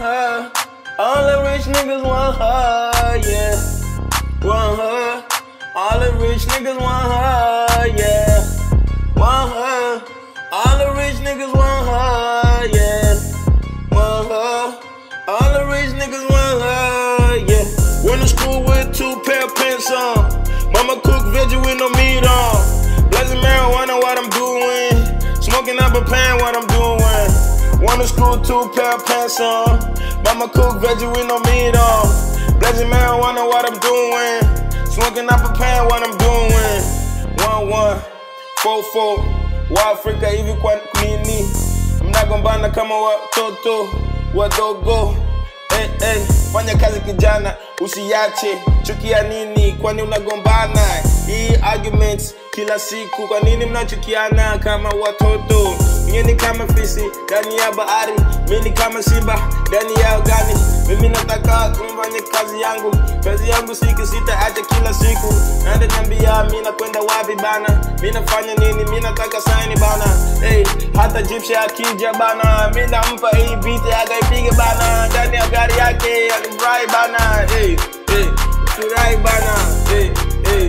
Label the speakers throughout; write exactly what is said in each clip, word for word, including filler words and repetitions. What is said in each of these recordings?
Speaker 1: her. All the rich niggas want her, yeah. Want her. All the rich niggas want her, yeah. Want her. All the rich niggas want her, yeah. Want her. All the rich niggas want her, yeah. Went to school with two pair of pants on. Mama cook veggie with no meat on. Blazing marijuana, what I'm doing. Smoking up a pan, what I'm doing. Went to school, two pair of pants on. Mama cook veggie with no meat on. Blazing marijuana, what I'm doing. Smoking up a pan, what I'm doing. One one, four four, wa Africa hivi kwa nini? Mnagombana kama watoto wadogo. Hey, hey, fanya kazi kijana, usiache. Chukia nini? Kwani unagombana? Hii arguments kila siku, kwa nini mnachukiana kama watoto? Mimi kama fisi ndani ya bahari, mimi kama simba ndani ya ugani. Mimi nataka kufanya kazi yangu, kazi yangu siki sita acha kila siku. Nenda niambia mimi nakwenda wapi bana? Mimi nafanya nini? Mimi nataka sign bana. Hey, hata gypsy akija bana, mimi nampa hii beat akaipiga bana. Ndani ya gari yake alifurahi bana. Hey, hey, furahi bana. Hey, hey.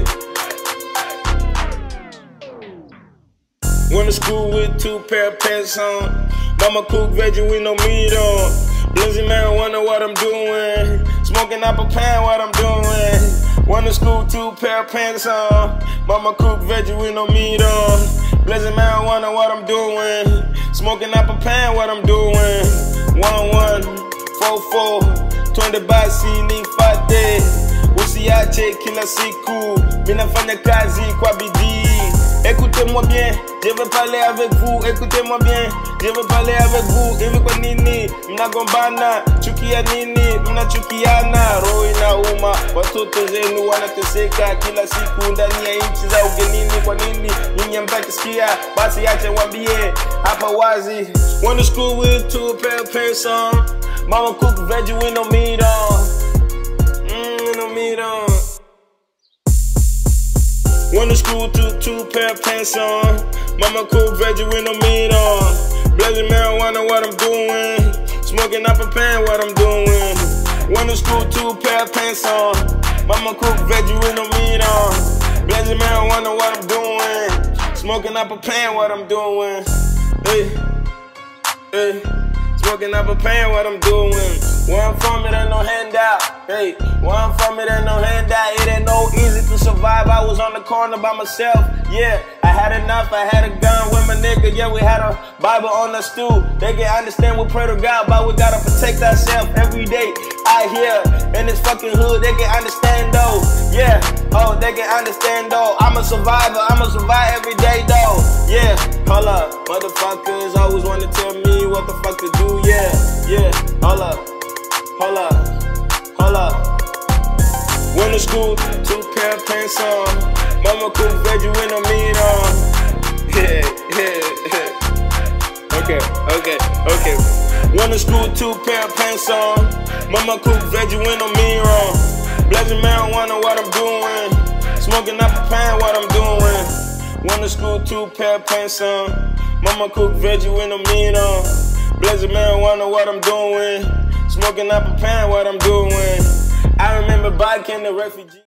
Speaker 1: Went to school with two pair of pants on. Mama cook veggie with no meat on. Blazing marijuana, what I'm doing. Smoking up a pan, what I'm doing. Went to school, two pair of pants on. Mama cook veggie with no meat on. Blazing marijuana, what I'm doing. Smoking up a pan, what I'm doing. One one, four four, twende basi nifate. Usiache kila siku, mina fanya kazi kwa bidii. Écoutez-moi bien, je veux parler avec vous. Écoutez-moi bien, je veux parler avec vous. Hivi kwa nini mnagombana? Chukia nini? Mnachukiana. Roho inauma, watoto zenu wanateseka kila siku ndani ya nchi za ugenini. Kwa nini nyinyi hamtaki sikia? Basi acha waambie hapa wazi. Went to school with two pair of pants on. Mama cook veggie with no meat on. Mmm, no meat on. Went to school, two, two pair of pants on. Mama cook veggie with no meat on. Blazing marijuana, what I'm doing. Smoking up a pan, what I'm doing. Went to school, two pair of pants on. Mama cook veggie with no meat on. Blazing marijuana, what I'm doing. Smoking up a pan, what I'm doing. Hey, hey. Smoking up a pan, what I'm doing. Where I'm from, it ain't no handout. Hey, where I'm from, it ain't no handout. It ain't no easy to survive. I was on the corner by myself. Yeah, I had enough. I had a gun with my nigga. Yeah, we had a Bible on the stool. They can understand we pray to God, but we gotta protect ourselves every day. Out here in this fucking hood, they can understand though. Yeah, oh, they can understand though. I'm a survivor. I'ma survive every day though. Yeah, hold up, motherfuckers always wanna tell me what the fuck to do. Yeah, yeah, hold up, hold up, hold up. Went to school, two pair of pants on. Mama cook veggie with no meat on. Yeah, yeah, yeah. Okay, okay, okay. Went to school, two pair of pants on. Mama cook veggie with no meat on. Blazing marijuana, what I'm doing. Smoking up a pan, what I'm doing. Went to school, two pair of pants on. Mama cook veggie with no meat on. Blazing marijuana, what I'm doing. Smoking up a pan, what I'm doing. I remember back in the refugee.